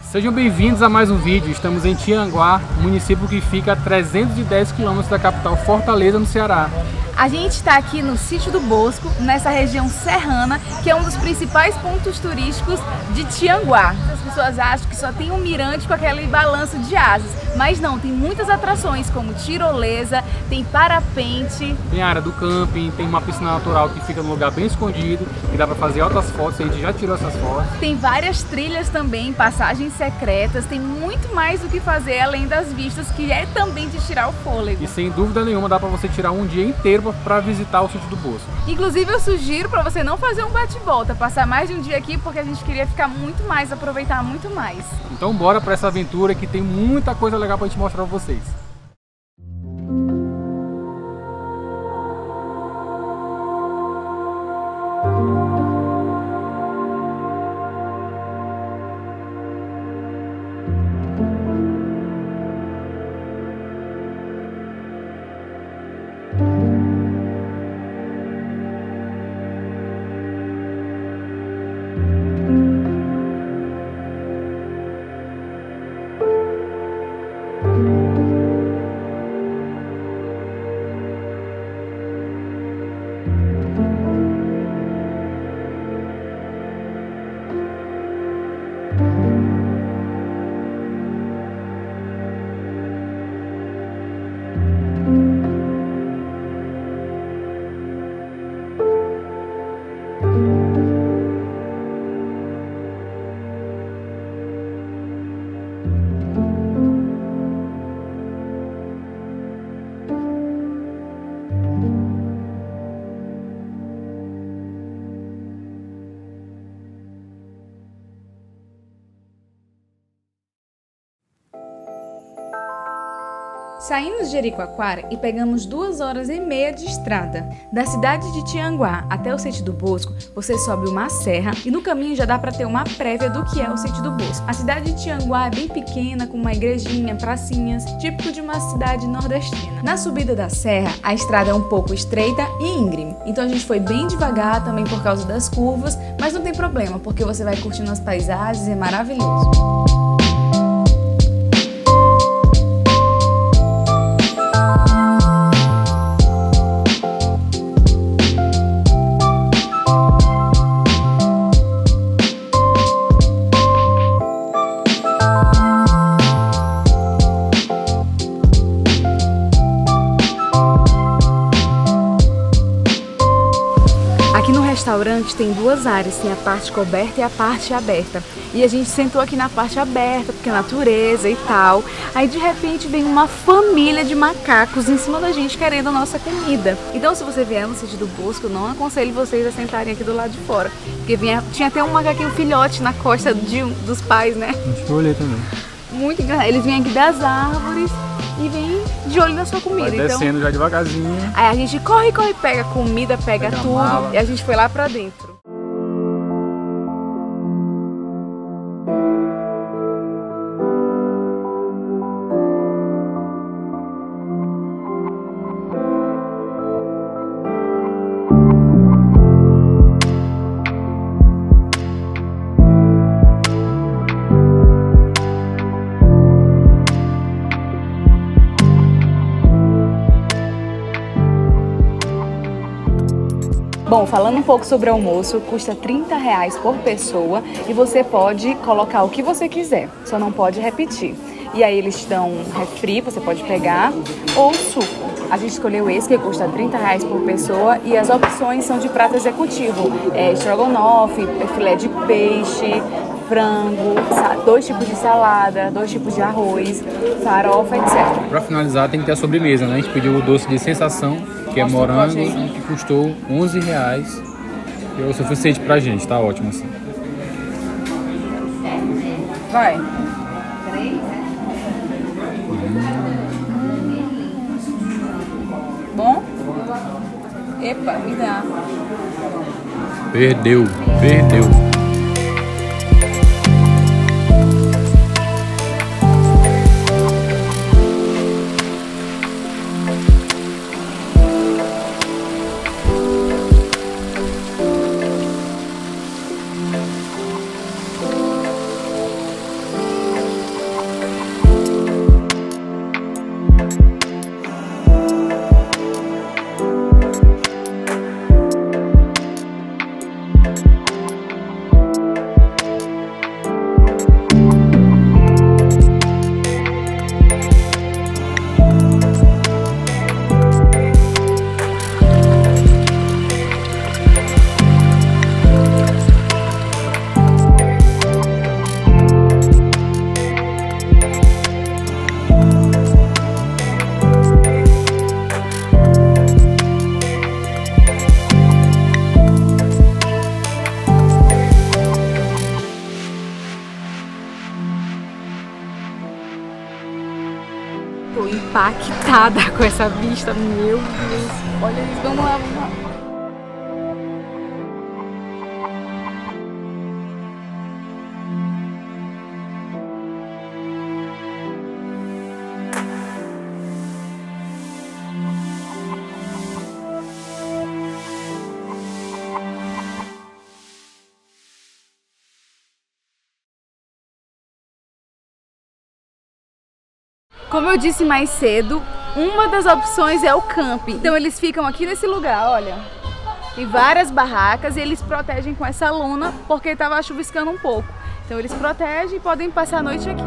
Sejam bem-vindos a mais um vídeo. Estamos em Tianguá, município que fica a 310 km da capital Fortaleza, no Ceará. A gente está aqui no Sítio do Bosco, nessa região serrana, que é um dos principais pontos turísticos de Tianguá. As pessoas acham que só tem um mirante com aquele balanço de asas, mas não, tem muitas atrações como tirolesa, tem parapente. Tem a área do camping, tem uma piscina natural que fica num lugar bem escondido, que dá para fazer altas fotos, a gente já tirou essas fotos. Tem várias trilhas também, passagens secretas, tem muito mais do que fazer além das vistas, que é também de tirar o fôlego. E sem dúvida nenhuma dá para você tirar um dia inteiro para visitar o Sítio do Bosco. Inclusive eu sugiro para você não fazer um bate-volta, passar mais de um dia aqui, porque a gente queria ficar muito mais, aproveitar muito mais. Então bora para essa aventura que tem muita coisa legal para a gente mostrar para vocês. Saímos de Jericoacoara e pegamos 2h30 de estrada. Da cidade de Tianguá até o Sítio do Bosco, você sobe uma serra e no caminho já dá para ter uma prévia do que é o Sítio do Bosco. A cidade de Tianguá é bem pequena, com uma igrejinha, pracinhas, típico de uma cidade nordestina. Na subida da serra, a estrada é um pouco estreita e íngreme, então a gente foi bem devagar também por causa das curvas, mas não tem problema, porque você vai curtindo as paisagens, é maravilhoso. Aqui no restaurante tem duas áreas, tem a parte coberta e a parte aberta. E a gente sentou aqui na parte aberta, porque é natureza e tal. Aí de repente vem uma família de macacos em cima da gente querendo a nossa comida. Então se você vier no Sítio do Bosco, eu não aconselho vocês a sentarem aqui do lado de fora. Porque tinha até um macaquinho filhote na costa dos pais, né? Acho que eu olhei também. Muito engraçado. Eles vêm aqui das árvores e vem de olho na sua comida. Vai descendo já devagarzinho. Aí a gente corre, pega comida, pega tudo. Mala. E a gente foi lá pra dentro. Bom, falando um pouco sobre o almoço, custa R$30 por pessoa e você pode colocar o que você quiser, só não pode repetir. E aí eles dão refri, você pode pegar, ou suco. A gente escolheu esse que custa R$30 por pessoa e as opções são de prato executivo. Estrogonofe, filé de peixe, frango, 2 tipos de salada, 2 tipos de arroz, farofa, etc. Para finalizar tem que ter a sobremesa, né? A gente pediu o doce de sensação, que é morango, que custou R$11. E é o suficiente pra gente, tá ótimo assim. Vai. Bom? Epa, me dá. Perdeu. Tô impactada com essa vista, meu Deus. Olha isso, vamos lá, vamos lá. Como eu disse mais cedo, uma das opções é o camping. Então eles ficam aqui nesse lugar, olha. Tem várias barracas e eles protegem com essa lona porque estava chuviscando um pouco. Então eles protegem e podem passar a noite aqui.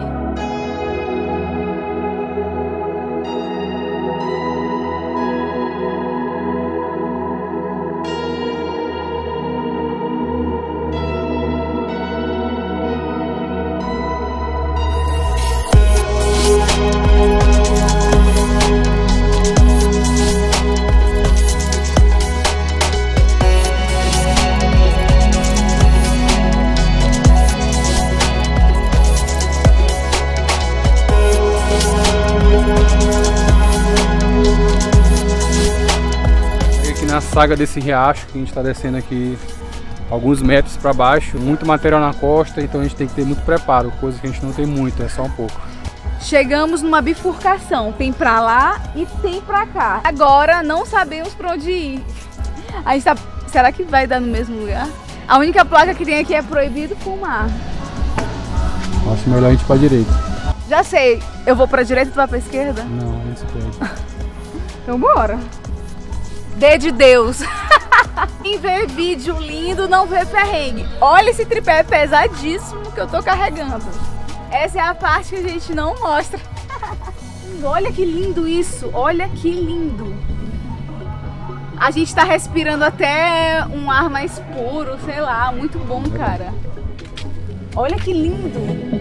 Na saga desse riacho que a gente está descendo aqui alguns metros para baixo, muito material na costa, então a gente tem que ter muito preparo, coisa que a gente não tem muito, é só um pouco. Chegamos numa bifurcação, tem pra lá e tem pra cá. Agora não sabemos pra onde ir. A gente tá... Será que vai dar no mesmo lugar? A única placa que tem aqui é proibido fumar. Acho melhor a gente ir pra direita. Já sei, eu vou pra direita e tu vai pra esquerda? Não, a gente se perde. Então bora. D de Deus. Quem vê vídeo lindo não vê perrengue. Olha esse tripé pesadíssimo que eu tô carregando. Essa é a parte que a gente não mostra. Olha que lindo isso. Olha que lindo. A gente tá respirando até um ar mais puro, sei lá. Muito bom, cara. Olha que lindo.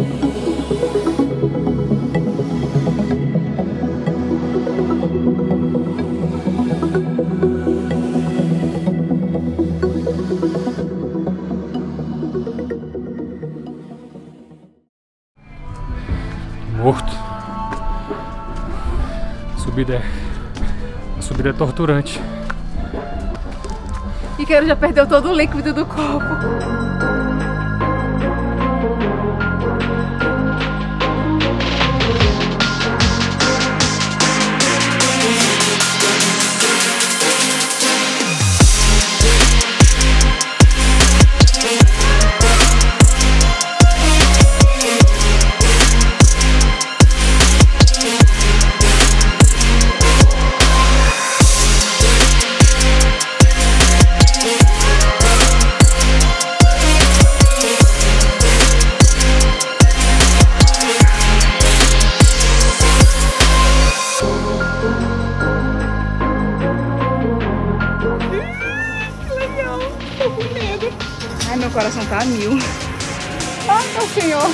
Morto. A subida é torturante. Ícaro já perdeu todo o líquido do corpo. Ai, meu coração tá a mil. Ai, meu senhor.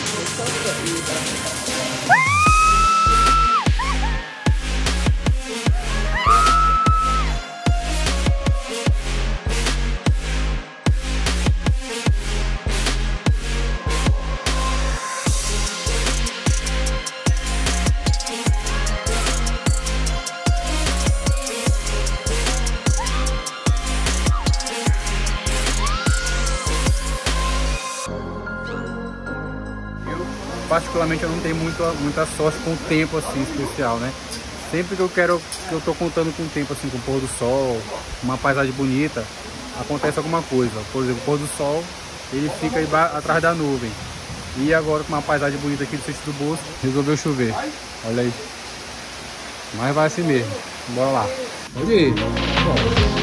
Particularmente eu não tenho muita sorte com o tempo assim especial, né? Sempre que eu tô contando com o tempo assim, com o pôr do sol, uma paisagem bonita, acontece alguma coisa. Por exemplo, o pôr do sol, ele fica aí atrás da nuvem. E agora com uma paisagem bonita aqui do Sítio do Bosco, resolveu chover. Olha aí. Mas vai assim mesmo. Bora lá. Pode ir. Bora.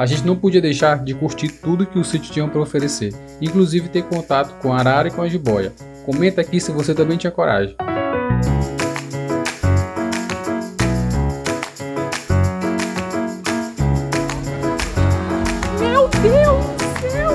A gente não podia deixar de curtir tudo que o sítio tinha para oferecer, inclusive ter contato com a arara e com a jiboia. Comenta aqui se você também tinha coragem. Meu Deus do céu!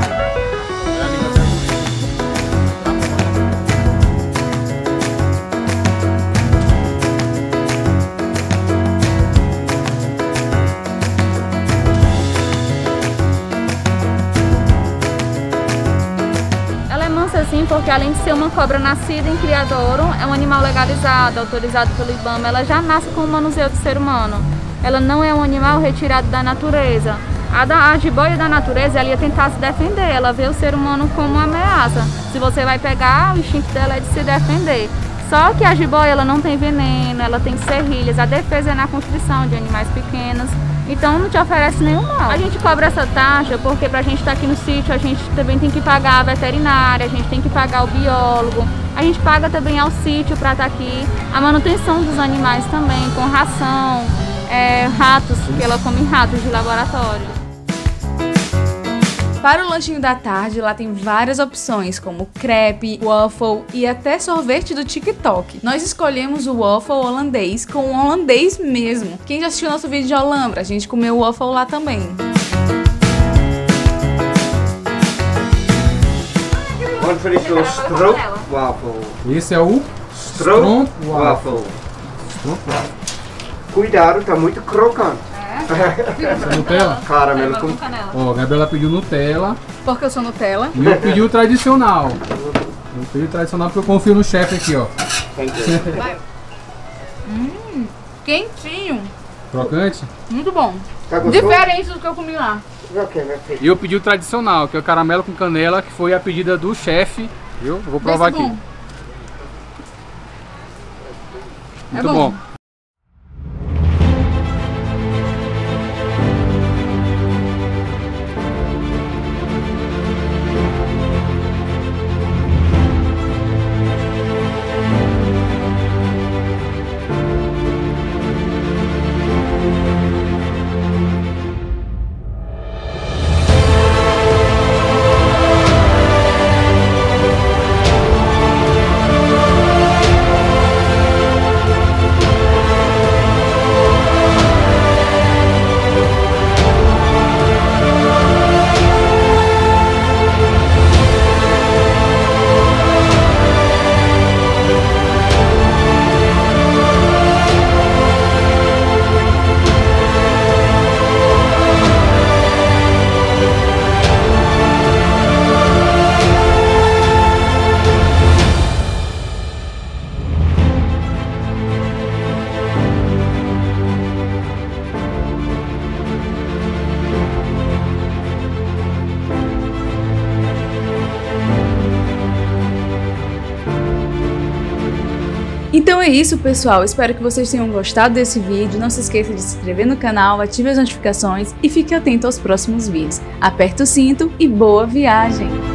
Assim, porque além de ser uma cobra nascida em criadouro, é um animal legalizado, autorizado pelo IBAMA, ela já nasce com o manuseio do ser humano. Ela não é um animal retirado da natureza. A jiboia da natureza, ela ia tentar se defender, ela vê o ser humano como uma ameaça. Se você vai pegar, o instinto dela é de se defender. Só que a jiboia, ela não tem veneno, ela tem serrilhas, a defesa é na constrição de animais pequenos. Então não te oferece nenhum mal. A gente cobra essa taxa porque pra gente estar aqui no sítio a gente também tem que pagar a veterinária, a gente tem que pagar o biólogo, a gente paga também ao sítio para estar aqui, a manutenção dos animais também, com ração, ratos, porque ela come ratos de laboratório. Para o lanchinho da tarde, lá tem várias opções, como crepe, waffle e até sorvete do TikTok. Nós escolhemos o waffle holandês com o holandês mesmo. Quem já assistiu nosso vídeo de Olambra, a gente comeu o waffle lá também. Vamos fazer o stroopwafel. Esse é o Stroopwafel. Cuidado, tá muito crocante. Essa é Nutella? Caramelo com canela. Ó, a Gabriela pediu Nutella Porque eu sou Nutella. e eu pedi o tradicional. Eu pedi o tradicional porque eu confio no chefe aqui, ó. Quentinho. Crocante. Muito bom. Tá gostoso? Diferente do que eu comi lá. Ok, meu filho. E eu pedi o tradicional, que é o caramelo com canela, que foi a pedida do chefe, viu? Eu vou provar Desse aqui. bom. Muito bom. Então é isso, pessoal. Espero que vocês tenham gostado desse vídeo. Não se esqueça de se inscrever no canal, ative as notificações e fique atento aos próximos vídeos. Aperta o cinto e boa viagem!